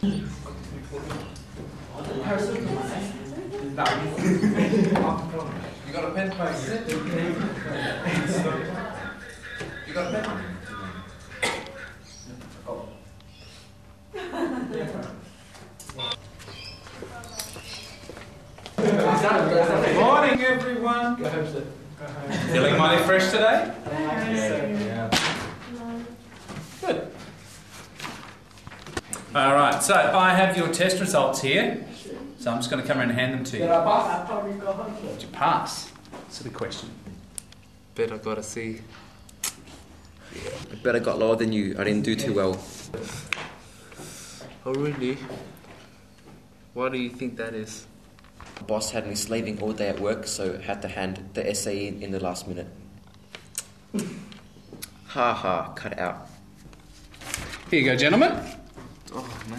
You got a pen, please? You got a pen? Oh. Morning, everyone. Feeling mighty fresh today? Yeah. Good. All right, so I have your test results here. So I'm just going to come around and hand them to you. Did you pass? That's the question. Bet I got a C. I bet I got lower than you. I didn't do too well. Oh really? Why do you think that is? The boss had me slaving all day at work, so I had to hand the essay in the last minute. Ha ha, cut it out. Here you go, gentlemen. Oh man.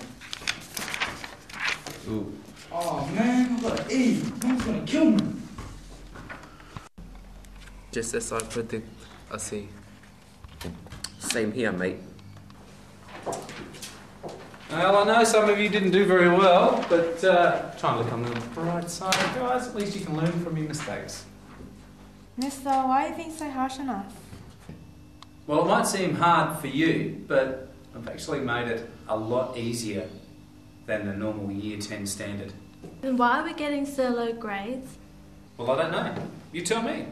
Ooh. Oh man, I got an E. Man's gonna kill me. Just as I predict, a C. Same here, mate. Well, I know some of you didn't do very well, but try and look on the bright side, guys. At least you can learn from your mistakes. Mister, why are you being so harsh on us? Well, it might seem hard for you, but I've actually made it a lot easier than the normal Year 10 standard. Then why are we getting so low grades? Well, I don't know. You tell me.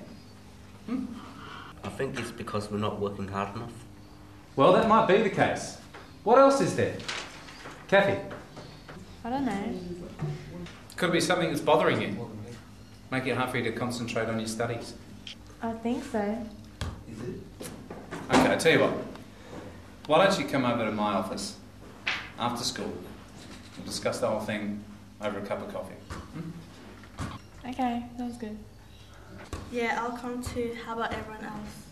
I think it's because we're not working hard enough. Well, that might be the case. What else is there? Kathy? I don't know. Could it be something that's bothering you? Making it hard for you to concentrate on your studies? I think so. Okay, I'll tell you what. Why don't you come over to my office after school? We'll discuss the whole thing over a cup of coffee. Okay, that was good. Yeah, I'll come too. How about everyone else?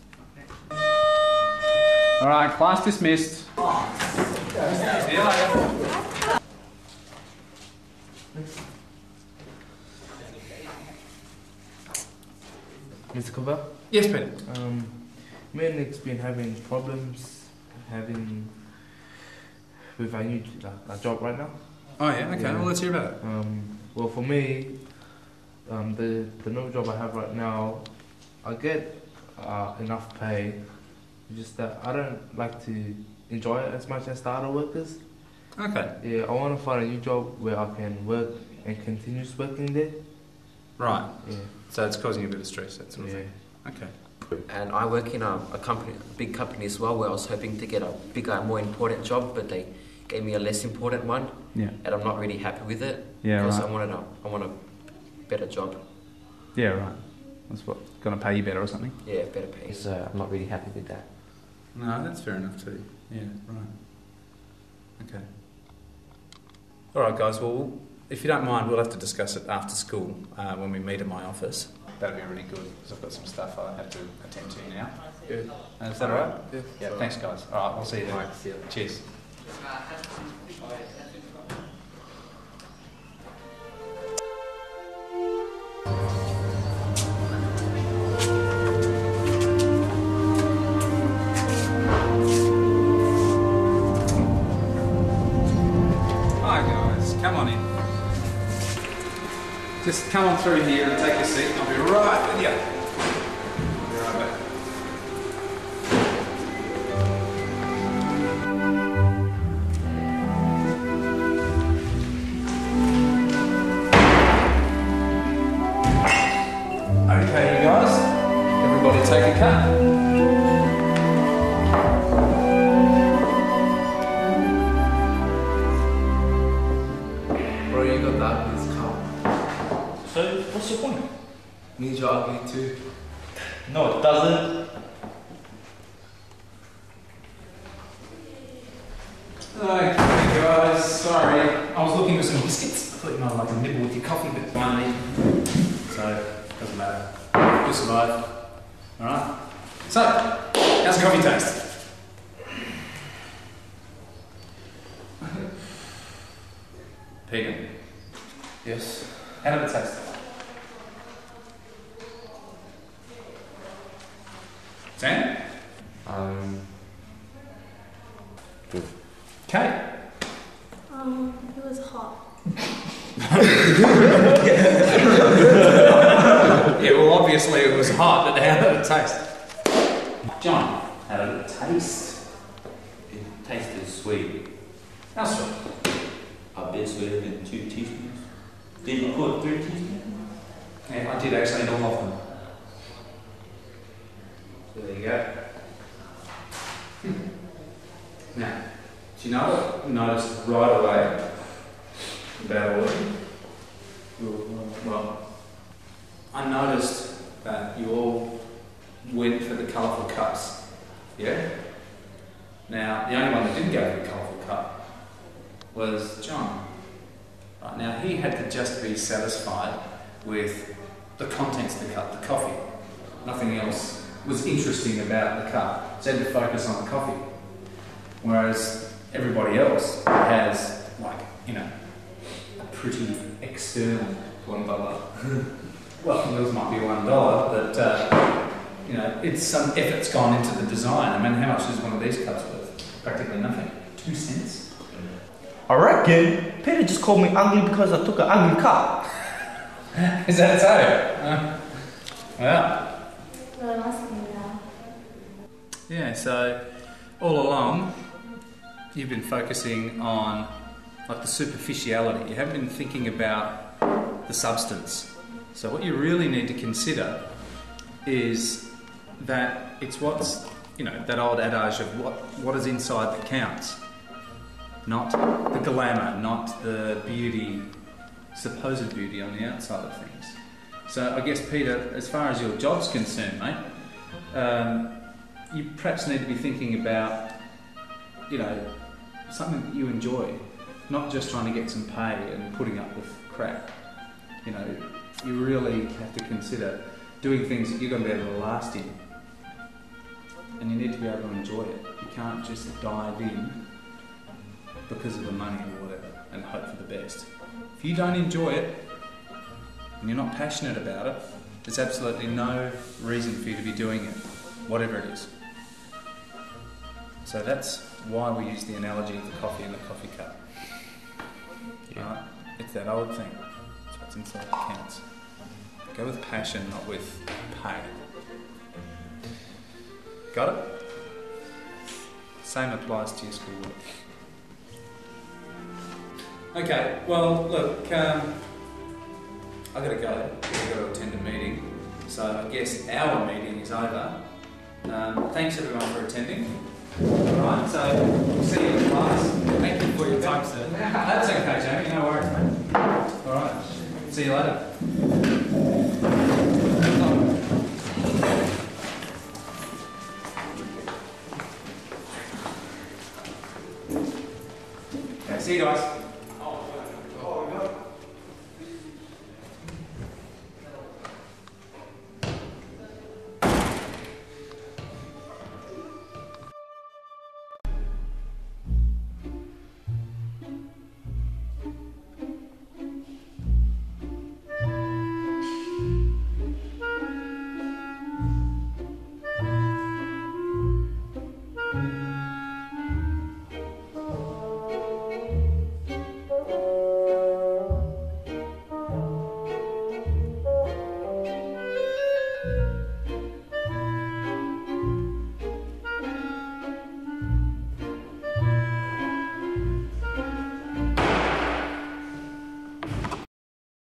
All right, class dismissed. See you later. Mr.Kovel? Yes, Peter. Me and Nick's been having problems with our new job right now. Oh yeah, okay. Yeah. Well, let's hear about it. Well, for me, the new job I have right now, I get enough pay. Just that I don't like to enjoy it as much as the other workers. Okay. Yeah, I want to find a new job where I can work and continue working there. Right. Yeah. So it's causing you a bit of stress, that sort of Yeah. thing. Okay. And I work in a big company as well, where I was hoping to get a bigger, more important job, but they gave me a less important one. Yeah. And I'm not really happy with it. Yeah, because right. I want a better job. Yeah, right. That's what going to pay you better or something. Yeah, better pay. So I'm not really happy with that. No, that's fair enough too. Yeah, right. Okay. All right, guys. Well, if you don't mind, we'll have to discuss it after school when we meet at my office. That'd be really good because I've got some stuff I have to attend to now. Good. Is that all right? Yeah. Yeah. Thanks, guys. All right, we'll see you then. All right, see you. Cheers. Hi guys, come on in. Just come on through here and take a seat. I'll be right with you. I'll be right back. Okay, you guys. Everybody take a cut. Bro, you got that in this car. So, what's your point? Means you're ugly too. No, it doesn't. Okay, guys, sorry. I was looking for some biscuits. I thought you might like a nibble with your coffee, but finally. So, doesn't matter. You'll survive. Alright? So, how's the coffee taste? Peter, Yes. how did it taste? Sam? Good. Kate? It was hot. Yeah, well, obviously it was hot, but how did it taste? John, how did it taste? It tasted sweet. How sweet? A bit sweeter than 2 teaspoons. Did you put 3 teaspoons? Yeah, I did actually eat all of them. So there you go. Now, do you know what I noticed right away about all of them? Well, I noticed that you all went for the colourful cups. Yeah? Now, the only one that didn't go for the colourful cup was John. Right, now, he had to just be satisfied with the contents of the cup, the coffee. Nothing else was interesting about the cup. So he had to focus on the coffee. Whereas everybody else has, like, you know, a pretty external $1. Well, yours might be $1, but you know, it's some effort's gone into the design. I mean, how much is one of these cups worth? Practically nothing. 2 cents. I reckon Peter just called me ugly because I took an ugly cup. Is that so? Well. Really nice of you now. Yeah. So all along, you've been focusing on like the superficiality. You haven't been thinking about the substance. So what you really need to consider is that it's what's, you know, that old adage of what is inside that counts. Not the glamour, not the beauty, supposed beauty on the outside of things. So I guess, Peter, as far as your job's concerned, mate, you perhaps need to be thinking about, you know, something that you enjoy, not just trying to get some pay and putting up with crap. You know, you really have to consider doing things that you're going to be able to last in. And you need to be able to enjoy it. You can't just dive in because of the money or whatever and hope for the best. If you don't enjoy it and you're not passionate about it, there's absolutely no reason for you to be doing it, whatever it is. So that's why we use the analogy of the coffee and the coffee cup. Yeah. Right? It's that old thing. It's what's inside that counts. Go with passion, not with pay. Got it? Same applies to your schoolwork. Okay, well, look, I've got to go. I've got to attend a meeting. So I guess our meeting is over. Thanks everyone for attending. Alright, so we'll see you in class. Thank you for your time, sir. That's okay, Jamie, no worries, mate. Alright, see you later. Okay, see you guys.